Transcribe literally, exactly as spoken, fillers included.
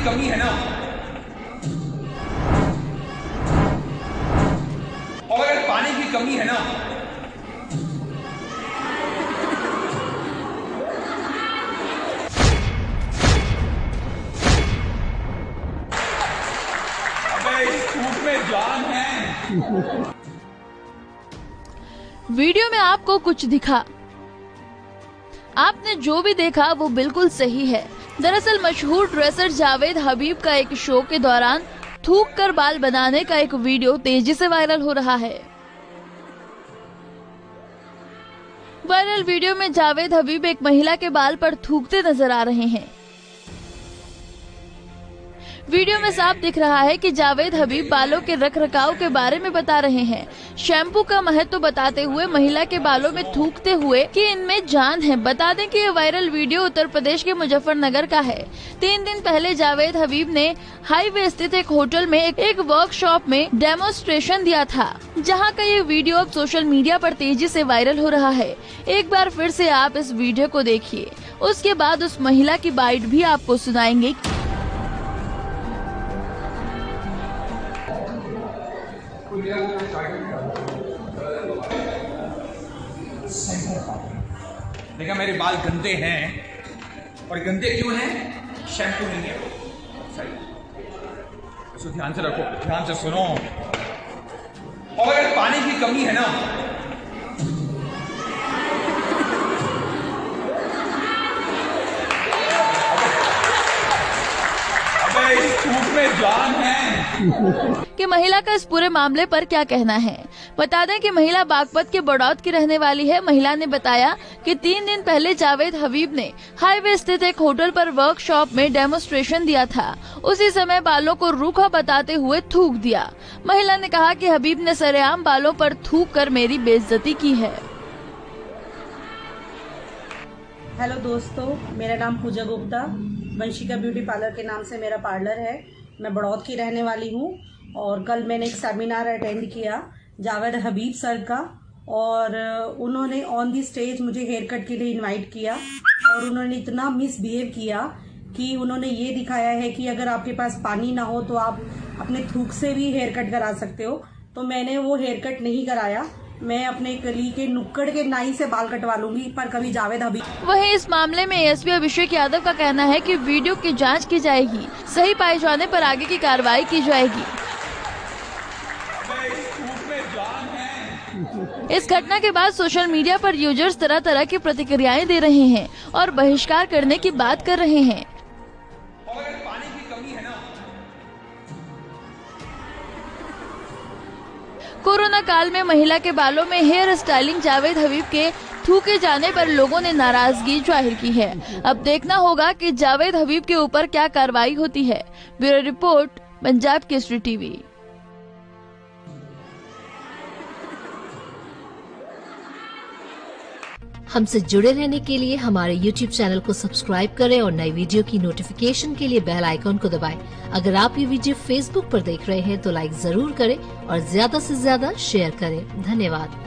कमी है ना, और अगर पानी की कमी है ना, अबे इस धूप में जान है। वीडियो में आपको कुछ दिखा, आपने जो भी देखा वो बिल्कुल सही है। दरअसल मशहूर ड्रेसर जावेद हबीब का एक शो के दौरान थूक कर बाल बनाने का एक वीडियो तेजी से वायरल हो रहा है। वायरल वीडियो में जावेद हबीब एक महिला के बाल पर थूकते नजर आ रहे हैं। वीडियो में साफ दिख रहा है कि जावेद हबीब बालों के रखरखाव के बारे में बता रहे हैं। शैम्पू का महत्व बताते हुए महिला के बालों में थूकते हुए कि इनमें जान है। बता दें कि ये वायरल वीडियो उत्तर प्रदेश के मुजफ्फरनगर का है। तीन दिन पहले जावेद हबीब ने हाईवे स्थित एक होटल में एक, एक वर्कशॉप में डेमोन्स्ट्रेशन दिया था, जहां का ये वीडियो अब सोशल मीडिया पर तेजी से वायरल हो रहा है। एक बार फिर से आप इस वीडियो को देखिए, उसके बाद उस महिला की बाइट भी आपको सुनाएंगे। देखा मेरे बाल गंदे हैं, और गंदे क्यों हैं? शैम्पू नहीं है सही। इसको ध्यान से रखो, ध्यान से सुनो। और अगर पानी की कमी है ना, अबे इस धूप में जान है। कि महिला का इस पूरे मामले पर क्या कहना है। बता दें कि महिला बागपत के बड़ौद की रहने वाली है। महिला ने बताया कि तीन दिन पहले जावेद हबीब ने हाईवे स्थित एक होटल पर वर्कशॉप में डेमोन्स्ट्रेशन दिया था। उसी समय बालों को रूखा बताते हुए थूक दिया। महिला ने कहा कि हबीब ने सरेआम बालों पर थूक कर मेरी बेइज्जती की है। हेलो दोस्तों, मेरा नाम पूजा गुप्ता, वंशिका ब्यूटी पार्लर के नाम से मेरा पार्लर है। मैं बड़ौद की रहने वाली हूँ और कल मैंने एक सेमिनार अटेंड किया जावेद हबीब सर का, और उन्होंने ऑन दी स्टेज मुझे हेयर कट के लिए इनवाइट किया, और उन्होंने इतना मिसबिहेव किया कि उन्होंने ये दिखाया है कि अगर आपके पास पानी ना हो तो आप अपने थूक से भी हेयर कट करा सकते हो। तो मैंने वो हेयर कट नहीं कराया। मैं अपने गली के नुक्कड़ के नाई से बाल कटवा लूंगी, पर कभी जावेद हबीब। वहीं इस मामले में एएसपी अभिषेक यादव का कहना है कि वीडियो की जांच की जाएगी, सही पाए जाने पर आगे की कार्रवाई की जाएगी। इस घटना के बाद सोशल मीडिया पर यूजर्स तरह तरह की प्रतिक्रियाएं दे रहे हैं और बहिष्कार करने की बात कर रहे हैं। कोरोना काल में महिला के बालों में हेयर स्टाइलिंग जावेद हबीब के थूके जाने पर लोगों ने नाराजगी जाहिर की है। अब देखना होगा कि जावेद हबीब के ऊपर क्या कार्रवाई होती है। Bureau report, Punjab Kesari TV. हमसे जुड़े रहने के लिए हमारे यूट्यूब चैनल को सब्सक्राइब करें और नई वीडियो की नोटिफिकेशन के लिए बेल आइकॉन को दबाएं। अगर आप ये वीडियो फेसबुक पर देख रहे हैं तो लाइक जरूर करें और ज्यादा से ज्यादा शेयर करें। धन्यवाद।